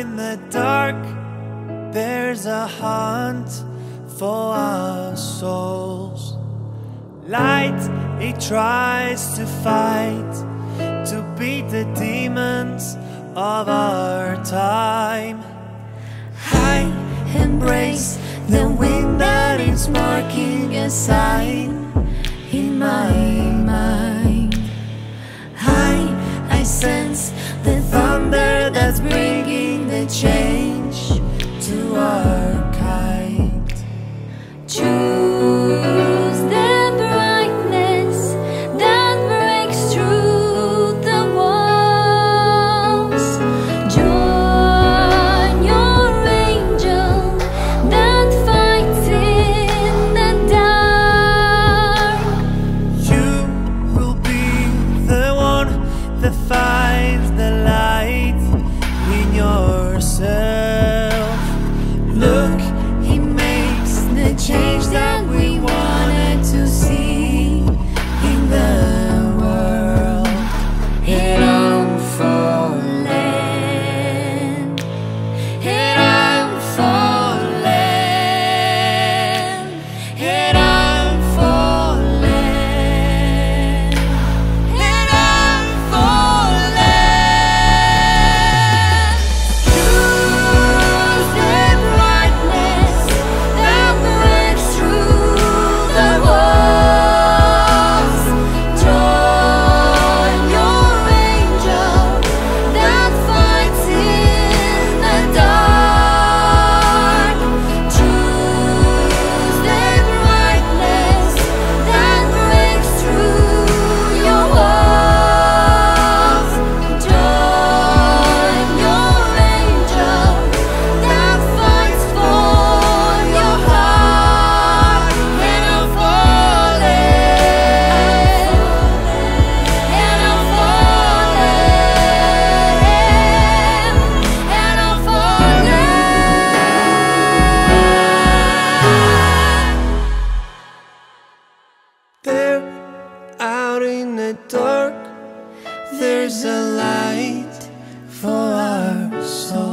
in the dark, there's a hunt for our souls. Light, it tries to fight, to beat the demons of our time. I embrace the wind that is marking a sign in my mind. I sense the thunder that's bringing the change to our kind. Choose the brightness that breaks through the walls. Join your angel that fights in the dark. You will be the one that finds the light in yourself. Look, he makes the change that we wanted to see in the world. Head on for land. Head on for land. Head on for land. Head on for land. Choose the brightness that breaks through the walls. Join your angel that fights in the dark. Choose the brightness that breaks through your walls. Join your angel that fights for your heart. And I'm falling, and I'm falling, and I'm falling. There, out in the dark, there's a light for our souls.